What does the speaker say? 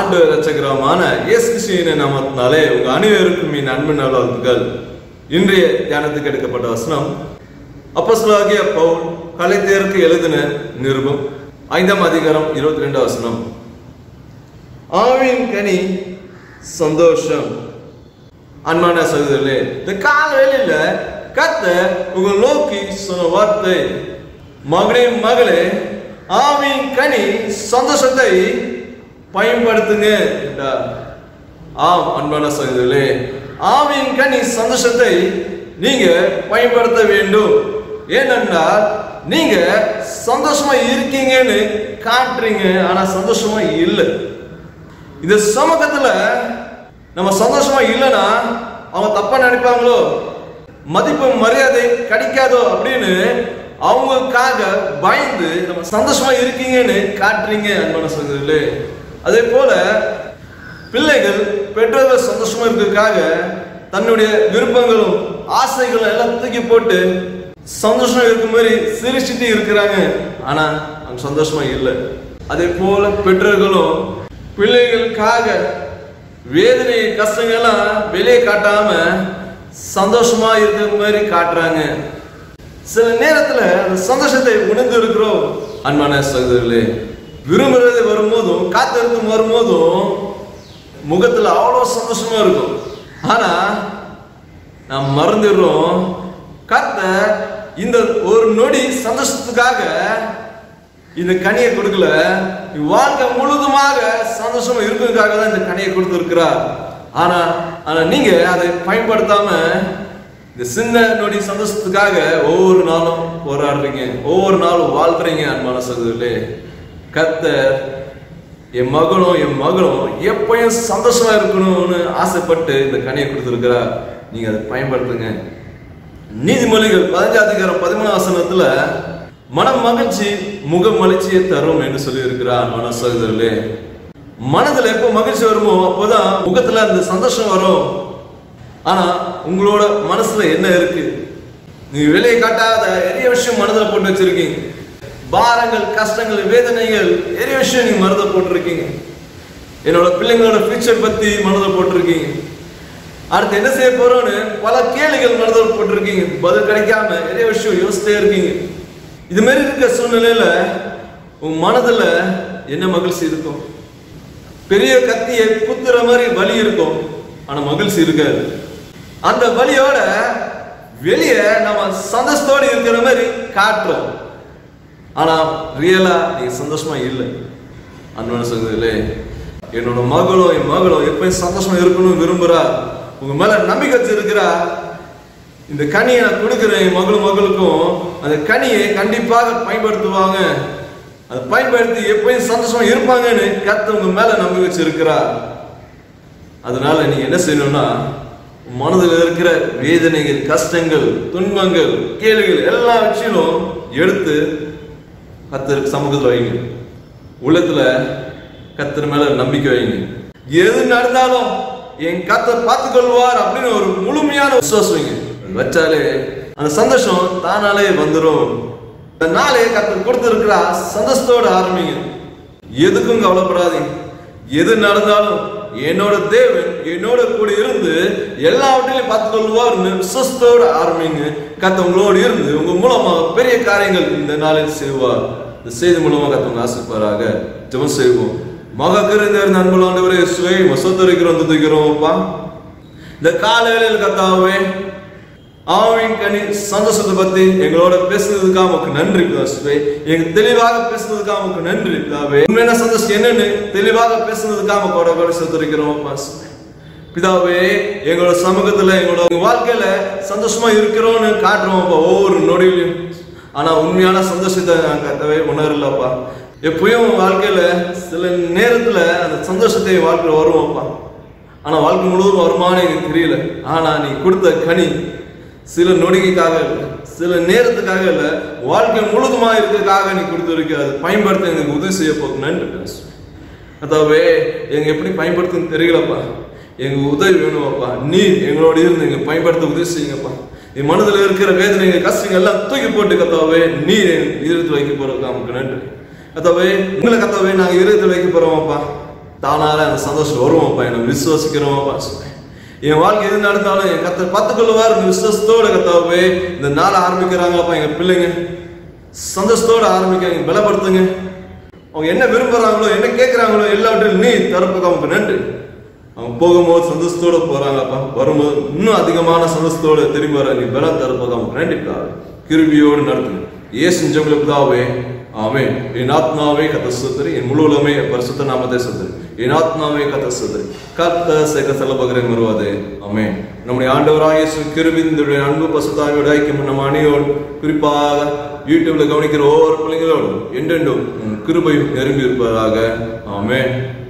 ஆண்டவர் இரட்சகருமான இயேசு கிறிஸ்துவின் நாமத்தினாலே உங்க அனைவருக்கும் என் அன்பின் நல்வாழ்த்துக்கள். இன்றைய தியானத்துக்கு எடுக்கப்பட்ட வசனம் அப்போஸ்தலனாகிய பவுல் கலாத்தியருக்கு எழுதின நிருபம் 5ஆம் அதிகாரம் 22 வசனம். ஆவியின் கனி சந்தோஷம். அன்பான சகோதரர்களே, இந்த காலையில கர்த்தர் உங்களை நோக்கி சொன்ன வார்த்தை, மகனே மகளே, ஆவியின் கனி சந்தோஷத்தை பயன்படுத்துங்க. ஆம் அன்பான சகோதரர்களே, ஆவியின் கனி சந்தோஷத்தை நீங்க பயன்படுத்த வேண்டும். ஏனென்றால் நீங்க சந்தோஷமா இருக்கீங்கன்னு காட்டுறீங்க, ஆனா சந்தோஷமா இல்லை. இந்த சமூகத்துல நம்ம சந்தோஷமா இல்லைன்னா அவங்க தப்பா நினைப்பாங்களோ, மதிப்பு மரியாதை கிடைக்காதோ அப்படின்னு அவங்களுக்காக பயந்து நம்ம சந்தோஷமா இருக்கீங்கன்னு காட்டுறீங்க அன்பான சகோதரர்களே. அதே போல பிள்ளைகள் பெற்றோர்கள் சந்தோஷமா இருக்கிறதுக்காக தன்னுடைய விருப்பங்களும் ஆசைகளும் எல்லாம் தூக்கி போட்டு சந்தோஷமா இருக்கும் மாதிரி சிரிச்சுட்டு இருக்கிறாங்க, ஆனா அவங்க சந்தோஷமா இல்லை. அதே போல பெற்றோர்களும் பிள்ளைகளுக்காக வேதனை கஷ்டங்கள்லாம் வெளியே காட்டாம சந்தோஷமா இருக்கிற மாதிரி காட்டுறாங்க. சில நேரத்துல அந்த சந்தோஷத்தை உணர்ந்து இருக்கிறோம் அன்பான சகோதரர்களே. விரும்புறது வரும்போதும் காத்திருக்கும் வரும்போதும் முகத்துல அவ்வளவு சந்தோஷமா இருக்கும், ஆனா நாம் மறந்துடுறோம் கர்த்தர் இந்த ஒரு நொடி சந்தோஷத்துக்காக இந்த கனியை கொடுக்கல, வாழ்க்கை முழுதுமாக சந்தோஷமா இருக்கிறதுக்காக தான் இந்த கனியை கொடுத்திருக்கிறார். ஆனா நீங்க அதை பயன்படுத்தாம இந்த சின்ன நொடி சந்தோஷத்துக்காக ஒவ்வொரு நாளும் போராடுறீங்க, ஒவ்வொரு நாளும் வாழ்றீங்க அன்பான சகோதரர்களே. கர்த்தர் என் மகளும் எப்பயும் சந்தோஷமா இருக்கணும்னு ஆசைப்பட்டு இந்த கனியை கொடுத்திருக்கிறார். நீங்க அதை பயன்படுத்துங்க. நீதிமொழிகள் 15ஆம் அதிகாரம் 13ஆம் வசனத்துல மனம் மகிழ்ச்சி முக மகிழ்ச்சியை தரும் என்று சொல்லி இருக்கிறார். மன சகோதரர்களே, மனதுல எப்போ மகிழ்ச்சி வருமோ அப்போதான் முகத்துல அந்த சந்தோஷம் வரும். ஆனா உங்களோட மனசுல என்ன இருக்கு? நீங்க வெளியே காட்டாத நிறைய விஷயம் மனதில் போட்டு வச்சிருக்கீங்க. பாரங்கள், கஷ்டங்கள், வேதனைகள், நிறைய விஷயம் நீங்க மனதில் போட்டிருக்கீங்க. என்னோட பிள்ளைங்களோட ஃபியூச்சர் பத்தி மனதில் போட்டிருக்கீங்க. அடுத்து என்ன செய்ய போறோம்னு பல கேள்விகள் மனதில் போட்டிருக்கீங்க. பதில் கிடைக்காம நிறைய விஷயம் யோசித்தே இருக்கீங்க. இது மாதிரி இருக்க சூழ்நிலையில உங்க மனதுல என்ன மகிழ்ச்சி இருக்கும்? பெரிய கத்தியை குத்துற மாதிரி வலி இருக்கும், ஆனா மகிழ்ச்சி இருக்காது. அந்த வலியோட வெளியே நம்ம சந்தோஷத்தோடு இருக்கிற மாதிரி காட்டுறோம், ஆனா ரியலா நீங்க சந்தோஷமா இல்லை. அன்பான சகோதரர்களே, என்னோட என் மகளும் எப்பயும் சந்தோஷமா இருக்கணும்னு விரும்புறா, உங்க மேல நம்பிக்கை வச்சிருக்கிறா. இந்த கனியை நான் கொடுக்கிறேன் என் மகளுக்கும், அந்த கனியை கண்டிப்பாக பயன்படுத்துவாங்க, அதை பயன்படுத்தி எப்பயும் சந்தோஷமா இருப்பாங்கன்னு கர்த்தர் உங்க மேல நம்பிக்கை வச்சிருக்கிறா. அதனால நீங்க என்ன செய்யணும்னா, மனதில் இருக்கிற வேதனைகள், கஷ்டங்கள், துன்பங்கள், கேள்விகள் எல்லா விஷயங்களும் எடுத்து கர்த்தருக்கு சமூகத்தில் வைங்க. உள்ளத்துல கர்த்தர் மேல நம்பிக்கை வைங்க. எது நடந்தாலும் என் கர்த்தர் பார்த்துக் கொள்வார் அப்படின்னு ஒரு முழுமையான விசுவாசம் வைங்க. வச்சாலே அந்த சந்தோஷம் தானாலே வந்துடும். இந்த நாளே கர்த்தர் கொடுத்திருக்கிற சந்தோஷத்தோடு ஆரம்பிங்க. எதுக்கும் கவலைப்படாதீங்க. எது நடந்தாலும் என்னோட தேவன் என்னோட கூட இருந்து எல்லாவற்றையும் பார்த்துக் கொள்வார் விசுவாசத்தோடு ஆரம்பிங்க. கர்த்தர் உங்களோடு இருந்து உங்க மூலமா பெரிய காரியங்கள் இந்த நாளில் செய்வார். இந்த செய்தி மூலமா கர்த்தர் ஆசீர்வதிப்பாராக. ஜெபம் செய்வோம். மகக்கிருந்த அன்புள்ள ஆண்டவரே, இயேசுவே மசோத்தரிக்கிறோம், துதிக்கிறோம்ப்பா. இந்த காலையில கர்த்தாவே ஆவியின் கனி சந்தோஷத்தை பத்தி எங்களோட பேசுனதுக்காக உமக்கு நன்றி பிதாவே. எங்க தெளிவாக பேசுனதுக்காக உமக்கு நன்றி பிதாவே. உண்மையான சந்தோஷம் என்னன்னு தெளிவாக பேசுனதுக்காக உமக்கு சோதரிக்கிறோம் பிதாவே. எங்களோட சமூகத்துல எங்களோட வாழ்க்கையில சந்தோஷமா இருக்கிறோம்னு காட்டுறோம் ஒவ்வொரு நொடியிலும், ஆனா உண்மையான சந்தோஷத்தை கர்த்தாவே உணரலப்பா. எப்பயும் வாழ்க்கையில சில நேரத்துல அந்த சந்தோஷத்தை வாழ்க்கையில வருவோம்ப்பா, ஆனா வாழ்க்கை முழுவதும் வருமானம் எனக்கு தெரியல. ஆனா நீ கொடுத்த கனி சில நொடிகைக்காக இல்லை, சில நேரத்துக்காக இல்லை, வாழ்க்கை முழுதுமா இருக்கிறதுக்காக நீ கொடுத்துருக்க. அது பயன்படுத்த எங்களுக்கு உதவி செய்ய போக்கு நன்றி. அதாவே எங்க எப்படி பயன்படுத்துன்னு தெரியலப்பா, எங்க உதவி வேணும்ப்பா. நீ எங்களோட இருந்து எங்க பயன்படுத்த உதவி செய்யுங்கப்பா. என் மனதில் இருக்கிற வேதனைகள், கஷ்டங்கள் எல்லாம் தூக்கி போட்டு கத்தாவே நீ இதயத்தில் வைக்க போறதுக்கு நமக்கு நன்றி. கத்தாவே உங்களை கத்தாவே நாங்கள் இதயத்தில் வைக்க போறோம்ப்பா. தானால அந்த சந்தோஷம் வருவோம்ப்பா, எனக்கு விசுவாசிக்கிறோம்ப்பா சொல்றேன். என் வாழ்க்கை எது நடந்தாலும் என் கர்த்தர் பார்த்துக்கொள்ளுவார் விசுவாசத்தோட கர்த்தாவே இந்த நாளை ஆரம்பிக்கிறாங்கப்பா. எங்க பிள்ளைங்க சந்தோஷத்தோட ஆரம்பிக்க பலப்படுத்துங்க. அவங்க என்ன விரும்புறாங்களோ என்ன கேட்கிறாங்களோ எல்லாவற்றையும் நீ தரப்புக்கு அவங்க நன்றி. அவங்க போகும்போது சந்தோஷத்தோட போறாங்கப்பா, வரும்போது இன்னும் அதிகமான சந்தோஷத்தோட திரும்பி வர நீ பலம் தரப்புக்கு அவங்க நன்றிப்பா. கிருபியோடு நடத்துங்க இயேசு ஜெபங்களுக்குதாவே ஆமென். என் ஆத்மாவே கர்த்தர் ஸ்தோத்திரி, என் முழு உலகமே பரிசுத்த நாமத்தை ஸ்தோத்திரி. என் ஆத்மாவே கர்த்தர் ஸ்தோத்திரி, கர்த்தர் செய்த செல்லபகரை வருவாதே ஆமென். நம்முடைய ஆண்டவராகிய இயேசு கிருபையினுடைய அன்பு பரிசுத்த ஐக்கியம் நம்ம அணியோடு குறிப்பாக யூடியூப்ல கவனிக்கிற ஒவ்வொரு பிள்ளைங்களோடும் என்றென்றும் கிருபையும் நெருங்கி இருப்பதாக ஆமென்.